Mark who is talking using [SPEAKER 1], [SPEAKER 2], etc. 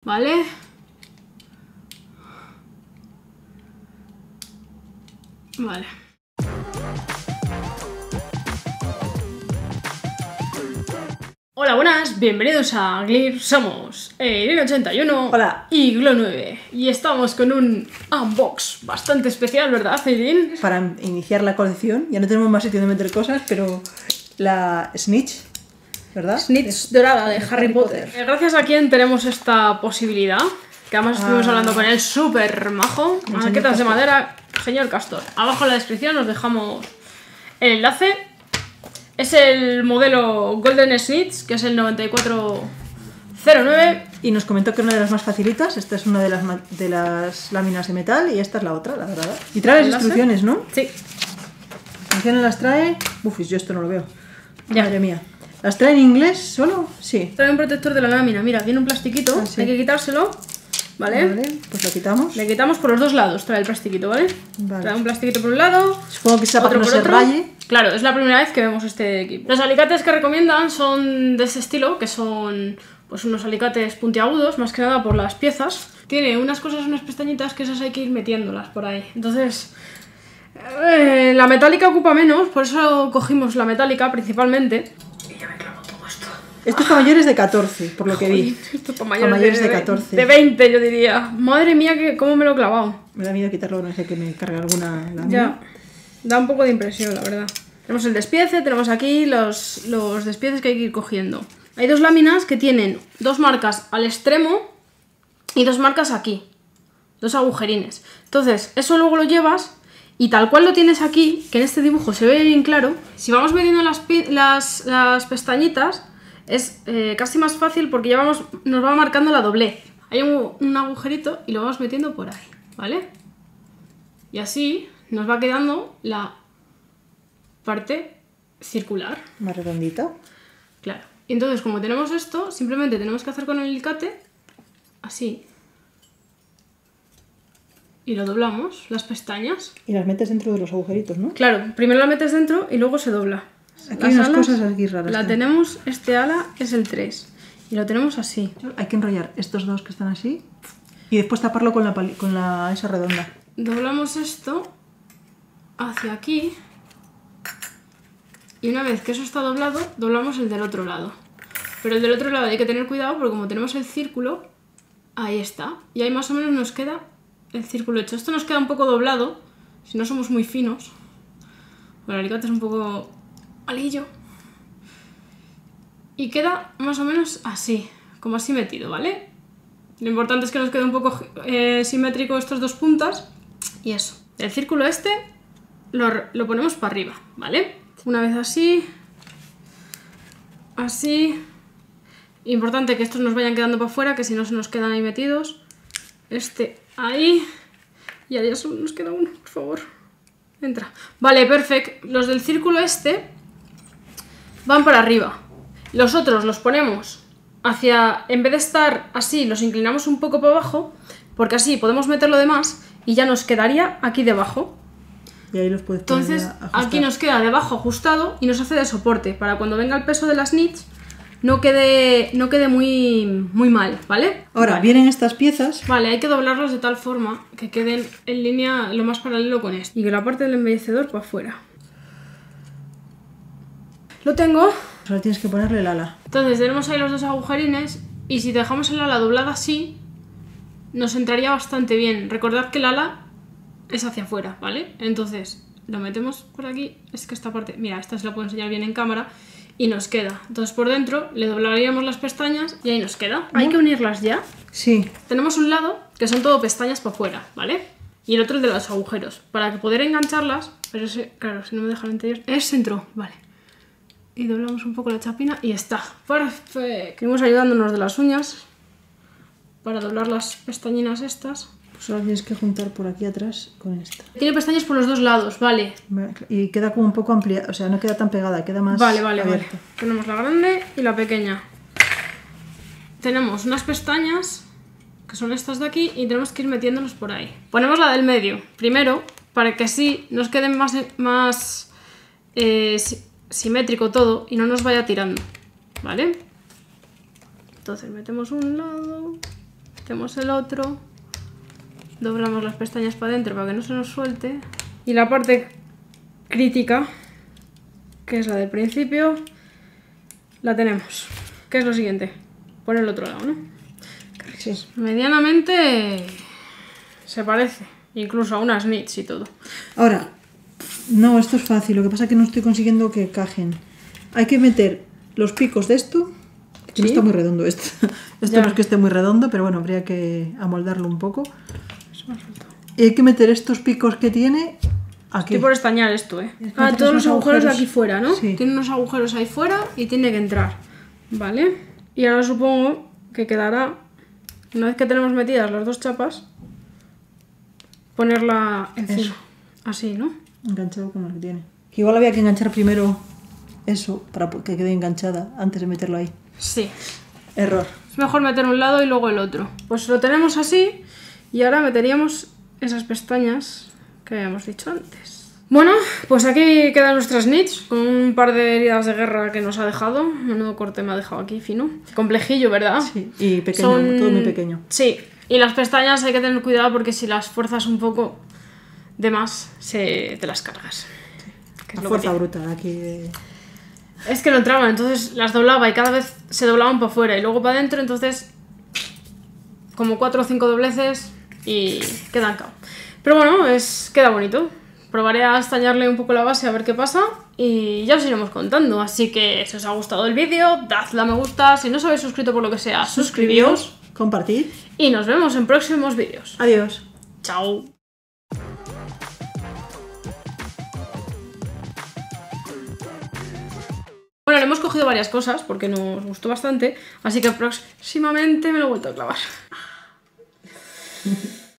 [SPEAKER 1] ¿vale? Vale. Hola, buenas, bienvenidos a Glir, somos Eirin81
[SPEAKER 2] Hola.
[SPEAKER 1] y Glo9 y estamos con un unbox bastante especial, ¿verdad, Eirin?
[SPEAKER 2] Para iniciar la colección, ya no tenemos más sitio de meter cosas, pero la Snitch, ¿verdad?
[SPEAKER 1] Snitch dorada de Harry Potter. Gracias a quien tenemos esta posibilidad, que además estuvimos hablando con él, súper majo, maquetas de madera, señor Castor. Abajo en la descripción os dejamos el enlace. Es el modelo Golden Snitch, que es el 9409.
[SPEAKER 2] Y nos comentó que era una de las más facilitas. Esta es una de las láminas de metal y esta es la otra, la verdad. Y trae las instrucciones, ¿no?
[SPEAKER 1] Sí.
[SPEAKER 2] ¿Quién las trae? Uf, yo esto no lo veo.
[SPEAKER 1] Ya.
[SPEAKER 2] Madre mía. ¿Las trae en inglés solo? Sí.
[SPEAKER 1] Trae un protector de la lámina. Mira, tiene un plastiquito.
[SPEAKER 2] Sí.
[SPEAKER 1] Hay que quitárselo. ¿Vale?
[SPEAKER 2] Vale, pues lo quitamos.
[SPEAKER 1] Le quitamos por los dos lados. Trae el plastiquito, ¿vale?
[SPEAKER 2] Vale.
[SPEAKER 1] Trae un plastiquito por un lado.
[SPEAKER 2] Supongo que sea para que no
[SPEAKER 1] por
[SPEAKER 2] se
[SPEAKER 1] otro.
[SPEAKER 2] raye.
[SPEAKER 1] Claro, es la primera vez que vemos este equipo. Los alicates que recomiendan son de ese estilo, que son pues unos alicates puntiagudos, más que nada por las piezas. Tiene unas cosas, unas pestañitas que esas hay que ir metiéndolas por ahí. Entonces, la metálica ocupa menos, por eso cogimos la metálica principalmente. Y ya me clavo todo esto.
[SPEAKER 2] Esto es para mayores de 14, por lo que vi.
[SPEAKER 1] Esto es para
[SPEAKER 2] Para mayores de 14.
[SPEAKER 1] De 20, yo diría. Madre mía, cómo me lo he clavado.
[SPEAKER 2] Me da miedo quitarlo, no sé que me cargue alguna lámina.
[SPEAKER 1] Ya, da un poco de impresión, la verdad. Tenemos el despiece, tenemos aquí los despieces que hay que ir cogiendo. Hay dos láminas que tienen dos marcas al extremo y dos marcas aquí. Dos agujerines. Entonces, eso luego lo llevas y tal cual lo tienes aquí, que en este dibujo se ve bien claro, si vamos metiendo las pestañitas, es casi más fácil porque ya nos va marcando la doblez. Hay un agujerito y lo vamos metiendo por ahí, ¿vale? Y así nos va quedando la parte circular.
[SPEAKER 2] Más redondita.
[SPEAKER 1] Claro. Y entonces, como tenemos esto, simplemente tenemos que hacer con el alicate así. Y lo doblamos, las pestañas.
[SPEAKER 2] Y las metes dentro de los agujeritos, ¿no?
[SPEAKER 1] Claro, primero la metes dentro y luego se dobla.
[SPEAKER 2] Aquí hay unas cosas aquí raras.
[SPEAKER 1] La tenemos, este ala es el 3. Y lo tenemos así.
[SPEAKER 2] Hay que enrollar estos dos que están así y después taparlo con esa redonda.
[SPEAKER 1] Doblamos esto hacia aquí. Y una vez que eso está doblado, doblamos el del otro lado. Pero el del otro lado hay que tener cuidado porque como tenemos el círculo, ahí está. Y ahí más o menos nos queda el círculo hecho. Esto nos queda un poco doblado, si no somos muy finos. Bueno, el alicate es un poco malillo. Y queda más o menos así, como así metido, ¿vale? Lo importante es que nos quede un poco simétrico estos dos puntas. Y eso. El círculo este lo ponemos para arriba, ¿vale? Una vez así. Así. Importante que estos nos vayan quedando para afuera, que si no se nos quedan ahí metidos. Este ahí. Y ahora ya solo nos queda uno, por favor. Entra. Vale, perfecto. Los del círculo este van para arriba. Los otros los ponemos hacia... En vez de estar así, los inclinamos un poco para abajo, porque así podemos meter lo demás y ya nos quedaría aquí debajo.
[SPEAKER 2] Y ahí los puedes poner.
[SPEAKER 1] Entonces, aquí nos queda debajo ajustado y nos hace de soporte, para cuando venga el peso de las Snitch no quede muy mal, ¿vale?
[SPEAKER 2] Ahora,
[SPEAKER 1] vale.
[SPEAKER 2] Vienen estas piezas.
[SPEAKER 1] Vale, hay que doblarlos de tal forma que queden en línea lo más paralelo con esto. Y que la parte del embellecedor para afuera. Lo tengo.
[SPEAKER 2] Ahora tienes que ponerle el ala.
[SPEAKER 1] Entonces, tenemos ahí los dos agujerines y si dejamos el ala doblada así, nos entraría bastante bien. Recordad que el ala es hacia afuera, ¿vale? Entonces, lo metemos por aquí. Es que esta parte, mira, esta se la puedo enseñar bien en cámara. Y nos queda. Entonces, por dentro, le doblaríamos las pestañas y ahí nos queda. Hay que unirlas ya.
[SPEAKER 2] Sí.
[SPEAKER 1] Tenemos un lado que son todo pestañas para afuera, ¿vale? Y el otro el de los agujeros. Para que poder engancharlas, pero ese, claro, si no me dejan anterior, es centro, vale. Y doblamos un poco la chapina y está. Perfecto. Seguimos ayudándonos de las uñas para doblar las pestañinas estas.
[SPEAKER 2] Pues ahora tienes que juntar por aquí atrás con esta.
[SPEAKER 1] Tiene pestañas por los dos lados, vale.
[SPEAKER 2] Y queda como un poco amplia, o sea, no queda tan pegada, queda más
[SPEAKER 1] Vale.
[SPEAKER 2] abierta.
[SPEAKER 1] Tenemos la grande y la pequeña. Tenemos unas pestañas, que son estas de aquí, y tenemos que ir metiéndonos por ahí. Ponemos la del medio, primero, para que así nos quede más simétrico todo y no nos vaya tirando, ¿vale? Entonces metemos un lado, metemos el otro, doblamos las pestañas para adentro para que no se nos suelte. Y la parte crítica, que es la del principio, la tenemos. ¿Qué es lo siguiente? Por el otro lado, ¿no?
[SPEAKER 2] Sí.
[SPEAKER 1] Medianamente se parece, incluso a unas knits y todo.
[SPEAKER 2] Ahora, no, esto es fácil, lo que pasa es que no estoy consiguiendo que encajen. Hay que meter los picos de esto, que no
[SPEAKER 1] ¿Sí?
[SPEAKER 2] está muy redondo esto. Esto
[SPEAKER 1] Ya.
[SPEAKER 2] no es que esté muy redondo, pero bueno, habría que amoldarlo un poco.
[SPEAKER 1] Eso me ha faltado.
[SPEAKER 2] Y hay que meter estos picos que tiene aquí.
[SPEAKER 1] Estoy por estañar esto, ¿eh?
[SPEAKER 2] Es que
[SPEAKER 1] Ah,
[SPEAKER 2] tienes
[SPEAKER 1] todos los
[SPEAKER 2] unos
[SPEAKER 1] agujeros de
[SPEAKER 2] agujeros.
[SPEAKER 1] aquí fuera, ¿no?
[SPEAKER 2] Sí.
[SPEAKER 1] Tiene unos agujeros ahí fuera y tiene que entrar. ¿Vale? Y ahora supongo que quedará, una vez que tenemos metidas las dos chapas, ponerla encima.
[SPEAKER 2] Eso.
[SPEAKER 1] Así, ¿no?
[SPEAKER 2] Enganchado con lo que tiene. Igual había que enganchar primero eso para que quede enganchada antes de meterlo ahí.
[SPEAKER 1] Sí.
[SPEAKER 2] Error.
[SPEAKER 1] Es mejor meter un lado y luego el otro. Pues lo tenemos así y ahora meteríamos esas pestañas que habíamos dicho antes. Bueno, pues aquí quedan nuestras knits con un par de heridas de guerra que nos ha dejado. Menudo corte me ha dejado aquí, fino. Complejillo, ¿verdad?
[SPEAKER 2] Sí, y pequeño, todo muy pequeño.
[SPEAKER 1] Sí, y las pestañas hay que tener cuidado porque si las fuerzas un poco de más, te las cargas. Que es
[SPEAKER 2] La
[SPEAKER 1] lo que
[SPEAKER 2] fuerza
[SPEAKER 1] tiene.
[SPEAKER 2] bruta aquí de...
[SPEAKER 1] Es que no entraban, entonces las doblaba y cada vez se doblaban para afuera y luego para adentro, entonces como 4 o 5 dobleces y quedan cao. Pero bueno, queda bonito. Probaré a estañarle un poco la base a ver qué pasa y ya os iremos contando. Así que si os ha gustado el vídeo, dadle a me gusta. Si no os habéis suscrito por lo que sea, suscribíos.
[SPEAKER 2] Compartid.
[SPEAKER 1] Y nos vemos en próximos vídeos.
[SPEAKER 2] Adiós.
[SPEAKER 1] Chao. Bueno, le hemos cogido varias cosas porque nos gustó bastante, así que próximamente me lo he vuelto a clavar.